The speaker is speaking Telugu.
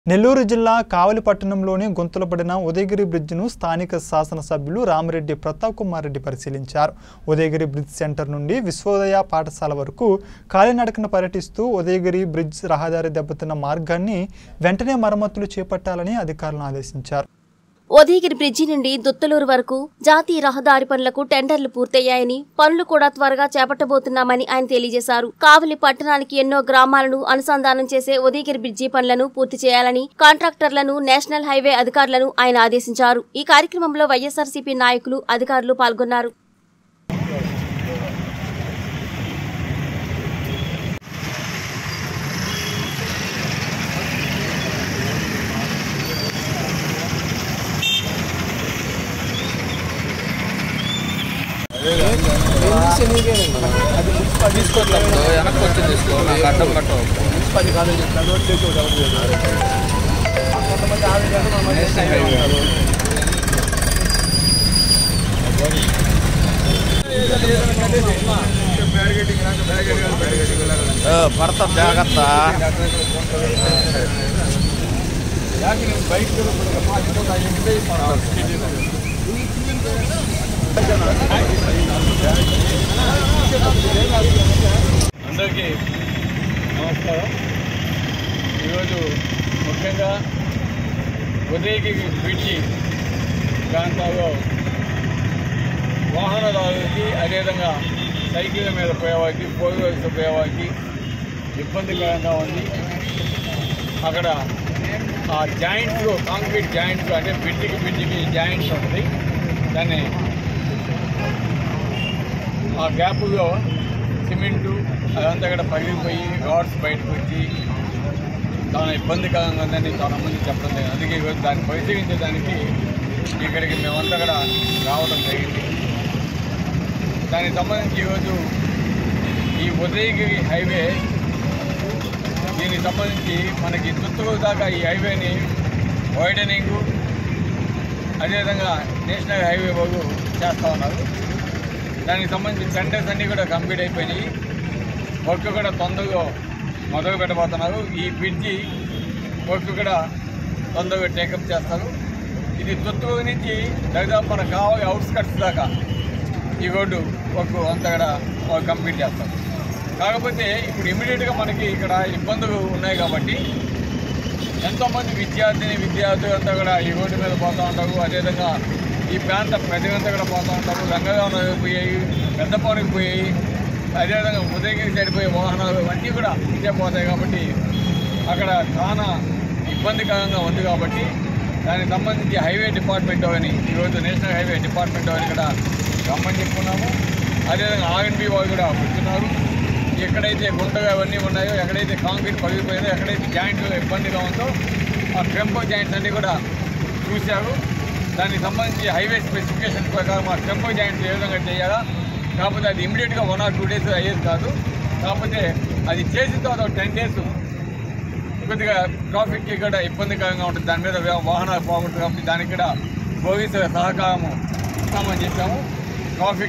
నెల్లూరు జిల్లా కావలి పట్టణంలోని గుంతలపడిన ఉదయగిరి బ్రిడ్జిను స్థానిక శాసనసభ్యులు రామిరెడ్డి ప్రతాప్ కుమార్ రెడ్డి పరిశీలించారు. ఉదయగిరి బ్రిడ్జ్ సెంటర్ నుండి విశ్వోదయ పాఠశాల వరకు కాలినడకన పర్యటిస్తూ ఉదయగిరి బ్రిడ్జ్ రహదారి దెబ్బతిన్న మార్గాన్ని వెంటనే మరమ్మతులు చేపట్టాలని అధికారులను ఆదేశించారు. ఉదయగిరి బ్రిడ్జి నుండి దుత్తలూరు వరకు జాతీయ రహదారి పనులకు టెండర్లు పూర్తయ్యాయని పనులు కూడా త్వరగా చేపట్టబోతున్నామని ఆయన తెలియజేశారు. కావలి పట్టణానికి ఎన్నో గ్రామాలను అనుసంధానం చేసే ఉదయగిరి బ్రిడ్జి పనులను పూర్తి చేయాలని కాంట్రాక్టర్లను, నేషనల్ హైవే అధికారులను ఆయన ఆదేశించారు. ఈ కార్యక్రమంలో వైఎస్ఆర్సీపీ నాయకులు, అధికారులు పాల్గొన్నారు. భర్త జాగ్రత్త అందరికీ నమస్కారం. ఈరోజు ముఖ్యంగా ఉదయగిరి బ్రిడ్జి ప్రాంతాల్లో వాహనదారులకి, అదేవిధంగా సైకిళ్ళ మీద పోయేవారికి, ఫోర్ వీలర్స్ పోయేవారికి ఇబ్బందికరంగా ఉంది. అక్కడ ఆ జాయింట్లు, కాంక్రీట్ జాయింట్లు, అంటే బ్రిడ్జికి జాయింట్స్ ఉంటుంది. దాన్ని ఆ గ్యాపుల్లో సిమెంటు అదంతా కూడా పగిలిపోయి రాడ్స్ బయటకు వచ్చి చాలా ఇబ్బందికరంగా ఉందని చాలామంది చెప్పడం జరిగింది. అందుకే ఈరోజు దాన్ని పరిశీలించడానికి ఇక్కడికి మేమంతా కూడా రావడం జరిగింది. దానికి సంబంధించి ఈరోజు ఈ ఉదయగిరి హైవే, దీనికి సంబంధించి మనకి దుత్తూరు దాకా ఈ హైవేని వైడనింగ్, అదేవిధంగా నేషనల్ హైవే వరకు చేస్తూ ఉన్నారు. దానికి సంబంధించి టెండర్స్ అన్నీ కూడా కంప్లీట్ అయిపోయినాయి. వర్క్ కూడా తొందరగా మొదలు పెట్టబోతున్నారు. ఈ బ్రిడ్జి వర్క్ కూడా తొందరగా టేకప్ చేస్తారు. ఇది దుత్తూరు నుంచి దాదాపు మన కావాలి అవుట్స్కట్స్ దాకా ఈ రోడ్డు వర్క్ అంతా కూడా కంప్లీట్ చేస్తారు. కాకపోతే ఇప్పుడు ఇమీడియట్గా మనకి ఇక్కడ ఇబ్బందులు ఉన్నాయి కాబట్టి ఎంతోమంది విద్యార్థులు అంతా కూడా ఈ రోడ్డు మీద పోతూ ఉంటారు. అదేవిధంగా ఈ ప్రాంత ప్రజలంతా కూడా పోతూ ఉంటారు. రంగగానకు పోయాయి, పెద్దపౌనికి పోయాయి, అదేవిధంగా ఉదయగిరి సరిపోయే వాహనాలు అన్నీ కూడా ఇదే పోతాయి. కాబట్టి అక్కడ చాలా ఇబ్బందికరంగా ఉంది. కాబట్టి దానికి సంబంధించి హైవే డిపార్ట్మెంట్ అని ఈరోజు నేషనల్ హైవే డిపార్ట్మెంట్ అని కూడా రమ్మని చెప్పుకున్నాము. అదేవిధంగా ఆర్ఎన్బి వాళ్ళు కూడా వస్తున్నారు. ఎక్కడైతే గుంటగా అవన్నీ ఉన్నాయో, ఎక్కడైతే కాంక్రీట్ పగిలిపోయిందో, ఎక్కడైతే జాయింట్లు ఇబ్బందిగా ఉందో ఆ టెంపో జాయింట్స్ అన్నీ కూడా చూశారు. దానికి సంబంధించి హైవే స్పెసిఫికేషన్స్ ప్రకారం ఆ టెంపో జాయింట్స్ ఏ విధంగా చేయాలా, కాకపోతే అది ఇమీడియట్గా 1 or 2 days అయ్యేది కాదు. కాకపోతే అది చేసిన తర్వాత 10 days కొద్దిగా ట్రాఫిక్కి కూడా ఇబ్బందికరంగా ఉంటుంది. దాని మీద వాహనాలు పోగొట్టు కాబట్టి దానికి కూడా పోలీసుల సహకారము ఇస్తామని చెప్పాము. ట్రాఫిక్